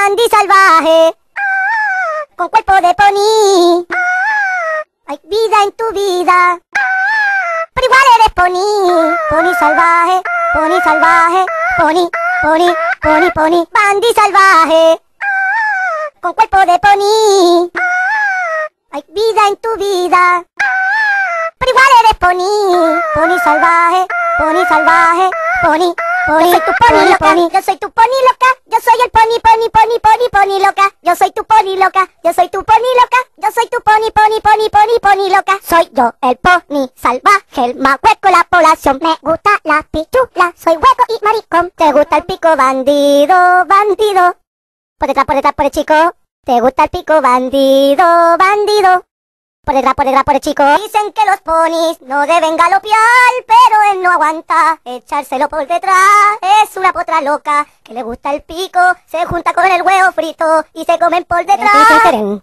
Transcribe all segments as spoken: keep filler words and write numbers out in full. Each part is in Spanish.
Bandy salvaje, con cuerpo de pony. Hay vida en tu vida, pero igual eres pony. Pony salvaje, pony salvaje, pony, pony, pony, pony. Bandy salvaje, con cuerpo de pony. Hay vida en tu vida, pero igual eres pony. Pony salvaje, pony salvaje, pony, pony. Yo soy tu pony loca, yo soy tu pony loca. Yo soy el pony, pony, pony, pony, pony loca. Yo soy tu pony loca, yo soy tu pony loca. Yo soy tu pony, pony, pony, pony, pony loca. Soy yo el pony salvaje, el más hueco de la población. Me gusta la pichula, soy hueco y maricón. ¿Te gusta el pico bandido, bandido? Por detrás, por detrás, por el chico. ¿Te gusta el pico bandido, bandido? Por detrás, por detrás, por el chico. Dicen que los ponis no deben galopear, pero él no aguanta echárselo por detrás. Es una potra loca que le gusta el pico, se junta con el huevo frito y se comen por detrás. El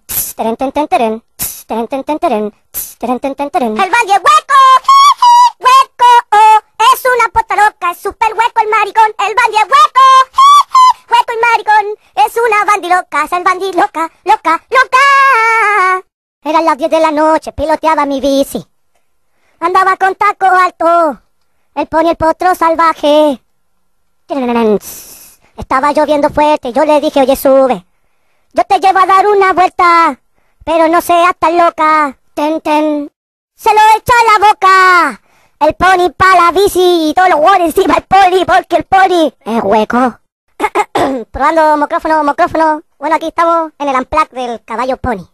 bandy es hueco, hueco, oh. Es una potra loca, es súper hueco el maricón. El bandy es hueco, hueco y maricón. Es una bandy loca, es el bandy loca, loca, loca. Eran las diez de la noche, piloteaba mi bici. Andaba con taco alto, el pony el potro salvaje. Estaba lloviendo fuerte, yo le dije, oye, sube. Yo te llevo a dar una vuelta, pero no seas tan loca. Ten, ten. Se lo echa a la boca, el pony pa' la bici y todo lo bueno encima el pony, porque el pony es hueco. Probando micrófono, micrófono. Bueno, aquí estamos en el unplug del caballo pony.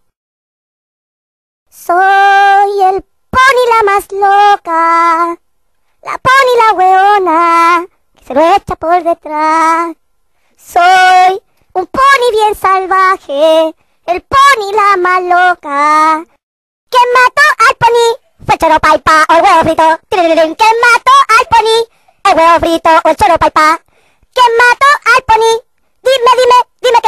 Soy el pony la más loca, la pony la weona, que se lo echa por detrás. Soy un pony bien salvaje, el pony la más loca. ¿Quién mató al pony? Fue el choro paipa o el huevo frito. ¿Quién mató al pony? El huevo frito o el choro paipa. ¿Quién mató al pony? Dime, dime, dime,